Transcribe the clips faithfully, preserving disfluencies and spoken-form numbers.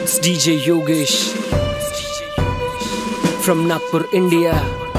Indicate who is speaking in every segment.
Speaker 1: It's D J Yogesh from Nagpur, India.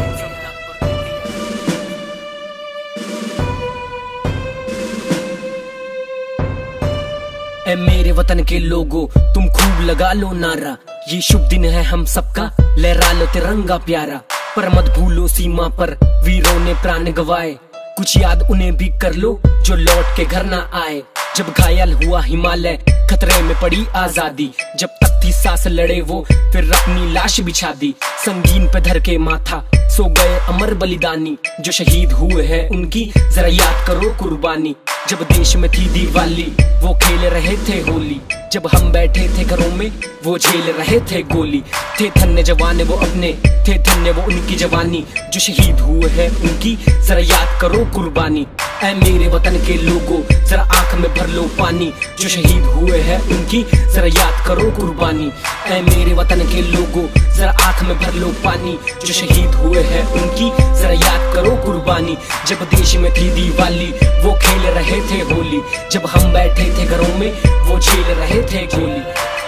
Speaker 1: ऐ मेरे वतन के लोगों, तुम खूब लगा लो नारा। ये शुभ दिन है हम सबका, लहरा लो तिरंगा प्यारा। पर मत भूलो सीमा पर वीरों ने प्राण गवाए, कुछ याद उन्हें भी कर लो जो लौट के घर ना आए। जब घायल हुआ हिमालय, खतरे में पड़ी आजादी, जब तक थी सांस लड़े वो फिर अपनी लाश बिछा दी। संगीन पे धर के माथा सो गए अमर बलिदानी, जो शहीद हुए हैं उनकी जरा याद करो कुर्बानी। जब देश में थी दिवाली वो खेल रहे थे होली, जब हम बैठे थे घरों में वो झेल रहे थे गोली। थे धन्य जवान वो अपने, थे धन्य वो उनकी जवानी, जो शहीद हुए हैं उनकी जरा याद करो कुर्बानी। ऐ मेरे वतन के लोगों, जरा आंख में भर लो पानी, जो शहीद हुए हैं उनकी जरा याद करो कुर्बानी। ऐ मेरे वतन के लोगों, जरा आंख में भर लो पानी, जो शहीद हुए हैं उनकी जरा याद करो कुर्बानी। जब देश में थी दिवाली वो खेल रहे थे होली, जब हम बैठे थे घरों में वो झेल रहे थे गोली।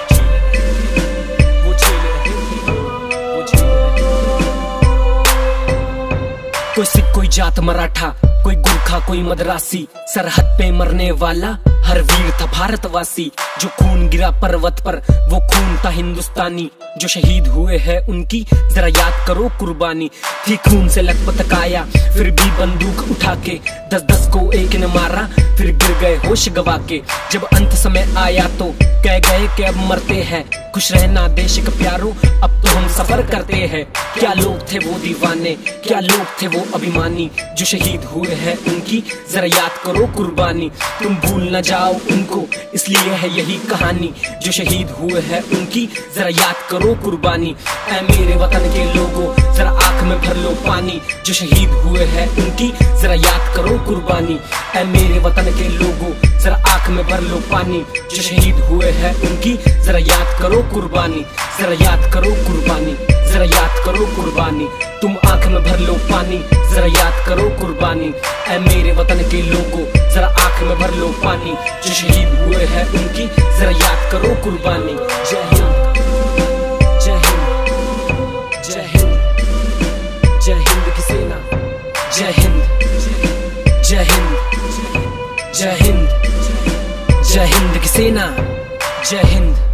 Speaker 1: वो झेल रहे थे, वो झेल रहे थे। कोई सिख कोई जात मराठा, कोई गुरखा कोई मदरासी, सरहद पे मरने वाला हर वीर था भारतवासी। जो खून गिरा पर्वत पर वो खून था हिंदुस्तानी, जो शहीद हुए हैं उनकी जरा याद करो कुर्बानी। थी खून से लथपथ काया फिर भी बंदूक उठा के, दस दस को एक ने मारा फिर गिर गए होश गवा के। जब अंत समय आया तो कह गए कि अब मरते हैं, खुश रहना देश का प्यारो अब तो हम सफर करते हैं। क्या लोग थे वो दीवाने, क्या लोग थे वो अभिमानी, जो शहीद हुए हैं उनकी जरा याद करो कुर्बानी। तुम भूल न जाओ उनको इसलिए है यही कहानी, जो शहीद हुए हैं उनकी जरा याद करो कुर्बानी। ऐ मेरे वतन के लोगों, जरा आंख में भर लो पानी, जो शहीद हुए हैं उनकी जरा याद करो कुर्बानी। ऐ मेरे वतन के लोगों, जरा आंख में भर लो पानी, जो शहीद हुए हैं उनकी जरा याद करो कुर्बानी। जरा याद करो कुर्बानी, जरा याद करो कुर्बानी। तुम आंख में भर लो पानी, जरा याद करो कुर्बानी। ऐ मेरे वतन के लोगों, जरा आंख में भर लो पानी, जो शहीद हुए हैं उनकी जरा याद करो कुर्बानी। जय हिंद, जय हिंद, जय हिंद, जय हिंद की सेना, जय हिंद, जय हिंद, जय हिंद, जय हिंद की सेना, जय हिंद।